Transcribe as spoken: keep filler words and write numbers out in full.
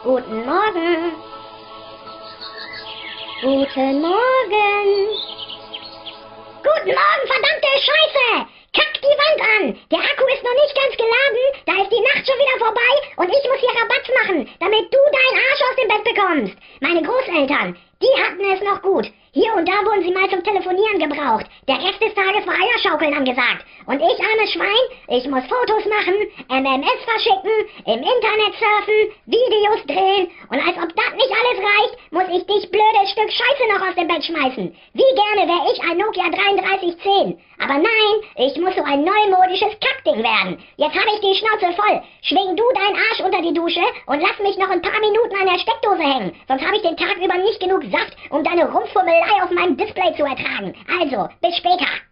Guten Morgen. Guten Morgen. Guten Morgen, verdammte Scheiße! Kack die Wand an! Der Akku ist noch nicht ganz geladen, da ist die Nacht schon wieder vorbei und ich muss hier Rabatz machen, damit du deinen Arsch aus dem Bett bekommst. Meine Großeltern, die hatten es noch gut. Hier und da wurden sie mal zum Telefonieren gebraucht. Der Rest des Tages war Eierschaukeln angesagt. Und ich, armes Schwein, ich muss Fotos machen, M M S verschicken, im Internet surfen, Videos drehen. Und als ob das nicht alles reicht, muss ich dich blödes Stück Scheiße noch aus dem Bett schmeißen. Wie gerne wäre ich ein Nokia dreiunddreißig zehn. Aber nein, ich muss so ein neumodisches Kackding werden. Jetzt habe ich die Schnauze voll. Schwing du deinen Arsch unter die Dusche und lass mich noch ein paar Minuten an der Steckdose hängen. Sonst habe ich den Tag über nicht genug Saft, um deine Rumpfummelei auf meinem Display zu ertragen. Also, bis später.